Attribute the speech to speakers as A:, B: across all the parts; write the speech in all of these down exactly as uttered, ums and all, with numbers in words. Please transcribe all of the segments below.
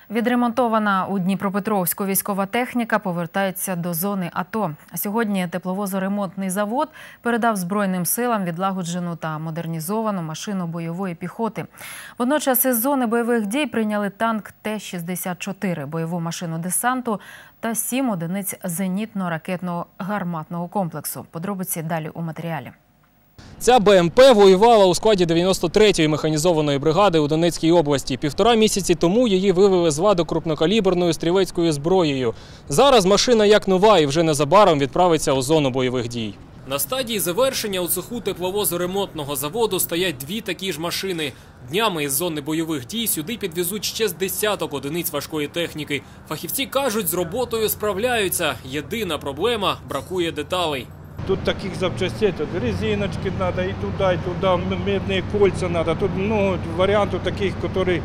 A: Відремонтована у Дніпропетровську військова техніка повертається до зони АТО. Сьогодні тепловозоремонтний завод передав Збройним силам відлагоджену та модернізовану машину бойової піхоти. Водночас із зони бойових дій прийняли танк Т шістдесят чотири, бойову машину десанту та сім одиниць зенітно-ракетного гарматного комплексу. Подробиці далі у матеріалі.
B: Ця БМП воювала у складі дев'яносто третьої механізованої бригади у Донецькій області. Півтора місяці тому її вивели з ладу крупнокаліберною стрілецькою зброєю. Зараз машина як нова і вже незабаром відправиться у зону бойових дій. На стадії завершення у цеху тепловозоремонтного заводу стоять дві такі ж машини. Днями із зони бойових дій сюди підвезуть ще з десяток одиниць важкої техніки. Фахівці кажуть, з роботою справляються. Єдина проблема – бракує деталей.
C: Тут таких запчастей, тут резиночки надо, и туда, и туда, медные кольца надо. Тут много вариантов таких, которые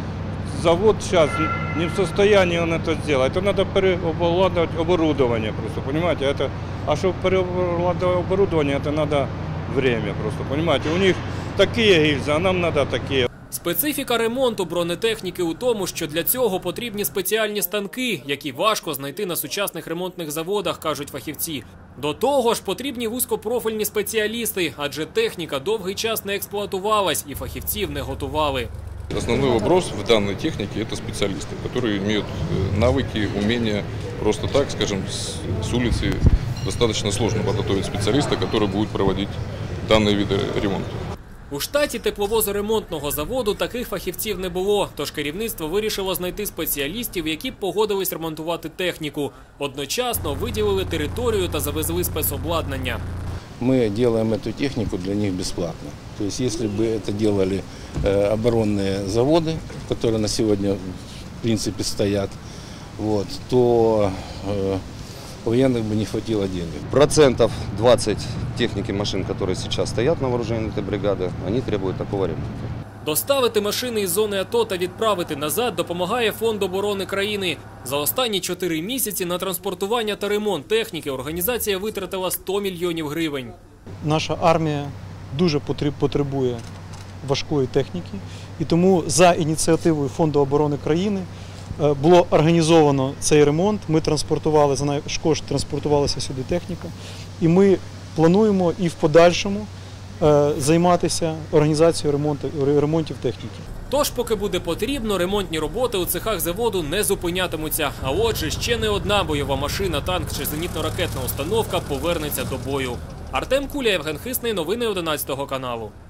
C: завод сейчас не в состоянии он это сделать. Это надо переобладнать оборудование просто, понимаете? Это, а чтобы переобладнать оборудование, это надо время просто, понимаете? У них такие гильзы, а нам надо такие.
B: Специфіка ремонту бронетехніки у тому, що для цього потрібні спеціальні станки, які важко знайти на сучасних ремонтних заводах, кажуть фахівці. До того ж, потрібні вузькопрофільні спеціалісти, адже техніка довгий час не експлуатувалась і фахівців не готували.
D: Основной вопрос в данной технике – это специалисты, которые имеют навыки, умения. Просто так, скажем, с улицы достаточно сложно подготовить специалиста, который будет проводить данные виды ремонта.
B: У штаті тепловозоремонтного заводу таких фахівців не було, тож керівництво вирішило знайти спеціалістів, які б погодились ремонтувати техніку. Одночасно виділили територію та завезли спецобладнання.
E: Мы делаем эту технику для них бесплатно. То есть, если бы это делали э, оборонные заводы, которые на сегодня в принципе стоят, вот, то э, военных бы не хватило денег.
F: Процентов двадцать техники машин, которые сейчас стоят на вооружении этой бригады, они требуют такого ремонта.
B: Доставити машини із зони АТО та відправити назад допомагає Фонд оборони країни. За останні чотири місяці на транспортування та ремонт техніки організація витратила сто мільйонів гривень.
G: Наша армія дуже потребує важкої техніки, і тому за ініціативою Фонду оборони країни було організовано цей ремонт. Ми транспортували, за наш кошт транспортувалася сюди техніка, і ми плануємо і в подальшому займатися організацією ремонту, ремонтів техніки.
B: Тож, поки буде потрібно, ремонтні роботи у цехах заводу не зупинятимуться. А отже, ще не одна бойова машина, танк чи зенітно-ракетна установка повернеться до бою. Артем Куля, Євген Хисний, новини одинадцятого каналу.